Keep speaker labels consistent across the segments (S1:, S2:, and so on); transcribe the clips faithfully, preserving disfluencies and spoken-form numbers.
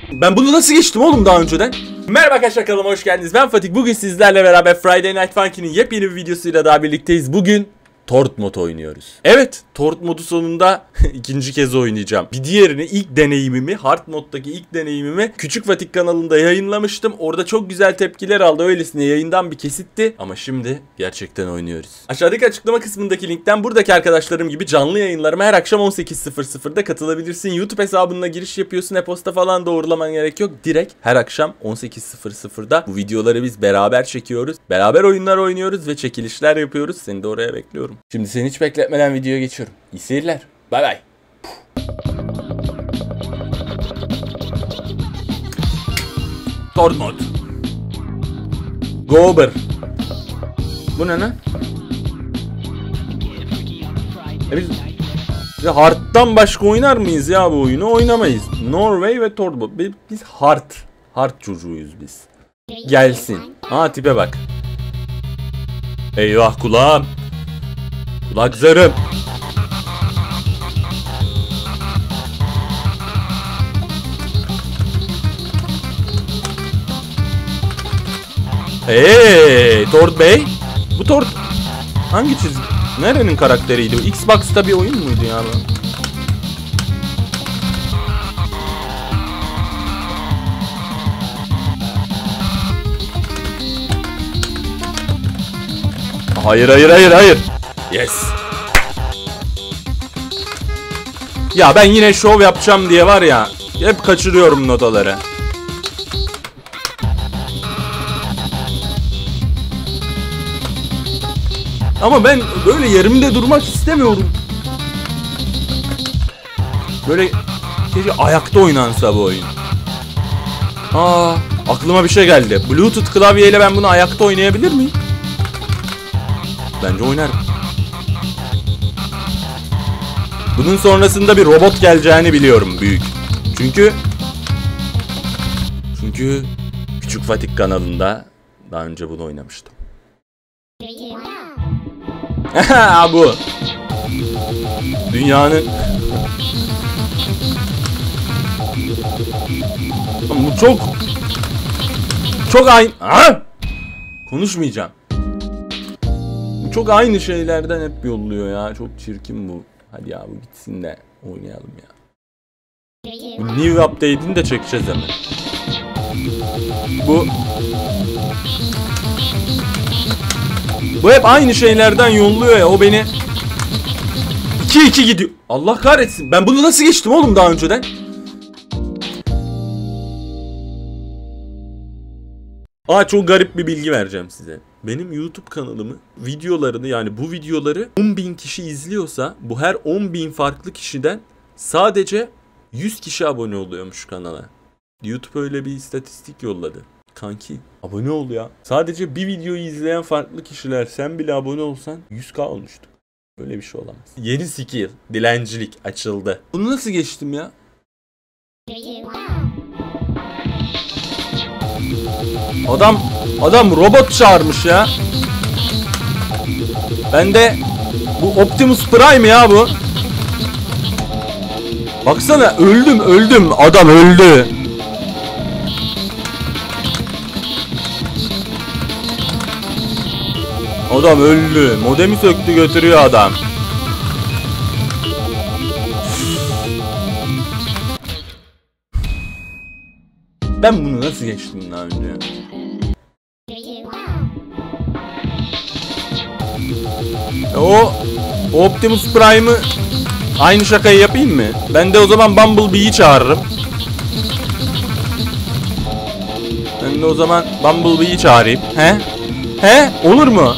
S1: Ben bunu nasıl geçtim oğlum daha önceden? Merhaba arkadaşlar, kanalıma hoş geldiniz. Ben Fatih. Bugün sizlerle beraber Friday Night Funkin'in yepyeni bir videosuyla daha birlikteyiz. Bugün Tort mod oynuyoruz. Evet, Tort modu sonunda ikinci kez oynayacağım. Bir diğerini, ilk deneyimimi, Hard moddaki ilk deneyimimi Küçük Fatih kanalında yayınlamıştım. Orada çok güzel tepkiler aldı. Öylesine yayından bir kesitti. Ama şimdi gerçekten oynuyoruz. Aşağıdaki açıklama kısmındaki linkten buradaki arkadaşlarım gibi canlı yayınlarıma her akşam on sekiz sıfır sıfırda katılabilirsin. YouTube hesabına giriş yapıyorsun. E-posta falan doğrulaman gerek yok. Direkt her akşam on sekiz sıfır sıfırda bu videoları biz beraber çekiyoruz. Beraber oyunlar oynuyoruz ve çekilişler yapıyoruz. Seni de oraya bekliyorum. Şimdi seni hiç bekletmeden videoya geçiyorum. İyi seyirler. Bay bay. Tort mod. Gober. Bu ne lan? E biz, biz Hard'dan başka oynar mıyız ya bu oyunu? Oynamayız. Norway ve Tort mod. Biz Hard. Hard çocuğuyuz biz. Gelsin. Ha, tipe bak. Eyvah kulağım. Kulak zarım. Hey, Tort Bey. Bu Tort hangi çizgi? Nerenin karakteriydi bu? Xbox'ta bir oyun muydu ya bu? Hayır hayır hayır hayır. Yes. Ya ben yine şov yapacağım diye var ya, hep kaçırıyorum notaları. Ama ben böyle yerimde durmak istemiyorum. Böyle keşke ayakta oynansa bu oyun. Aa, aklıma bir şey geldi. Bluetooth klavyeyle ben bunu ayakta oynayabilir miyim? Bence oynarım. Bunun sonrasında bir robot geleceğini biliyorum, büyük. Çünkü Çünkü Küçük Fatih kanalında daha önce bunu oynamıştım. Bu dünyanın bu çok çok aynı. Ha? Konuşmayacağım. Bu çok aynı şeylerden hep yolluyor ya. Çok çirkin bu. Hadi ya, bu gitsin de oynayalım ya. Bu new update'ini de çekeceğiz hemen. Bu Bu hep aynı şeylerden yolluyor ya. O beni iki iki gidiyor. Allah kahretsin. Ben bunu nasıl geçtim oğlum daha önceden? Aa, çok garip bir bilgi vereceğim size. Benim YouTube kanalımı, videolarını, yani bu videoları on bin kişi izliyorsa, bu her on bin farklı kişiden sadece yüz kişi abone oluyormuş kanala. YouTube öyle bir istatistik yolladı. Kanki abone ol ya. Sadece bir videoyu izleyen farklı kişiler, sen bile abone olsan yüz bin olmuştu. Öyle bir şey olamaz. Yeni skill, dilencilik açıldı. Bunu nasıl geçtim ya? Adam adam robot çağırmış ya. Ben de bu Optimus Prime ya bu. Baksana, öldüm öldüm. Adam öldü. Adam öldü. Modemi söktü götürüyor adam. Ben bunu nasıl geçtim daha önce? O Optimus Prime'ı aynı şakayı yapayım mı? Ben de o zaman Bumblebee'yi çağırırım. Ben de o zaman Bumblebee'yi çağırayım. He? He? Olur mu?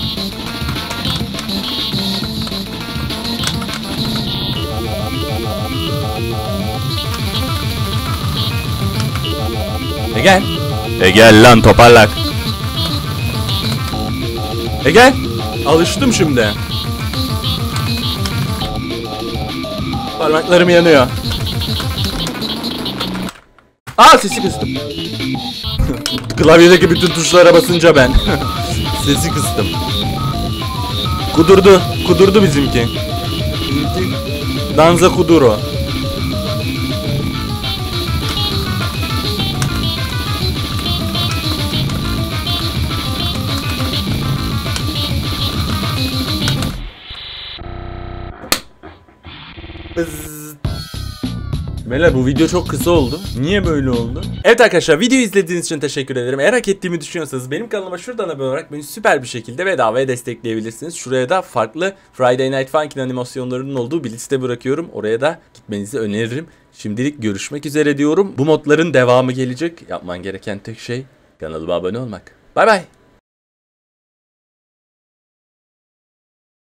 S1: E gel. E gel lan toparlak. E gel. Alıştım şimdi. Parmaklarım yanıyor. Aa, sesi kıstım. Klavyedeki bütün tuşlara basınca ben sesi kıstım. Kudurdu. Kudurdu bizimki. Bizimki Danza Kuduro. Beyler bu video çok kısa oldu. Niye böyle oldu? Evet arkadaşlar, videoyu izlediğiniz için teşekkür ederim. Eğer hak ettiğimi düşünüyorsanız benim kanalıma şuradan abone olarak beni süper bir şekilde bedavaya destekleyebilirsiniz. Şuraya da farklı Friday Night Funkin' animasyonlarının olduğu bir liste bırakıyorum. Oraya da gitmenizi öneririm. Şimdilik görüşmek üzere diyorum. Bu modların devamı gelecek. Yapman gereken tek şey kanalıma abone olmak. Bay bay.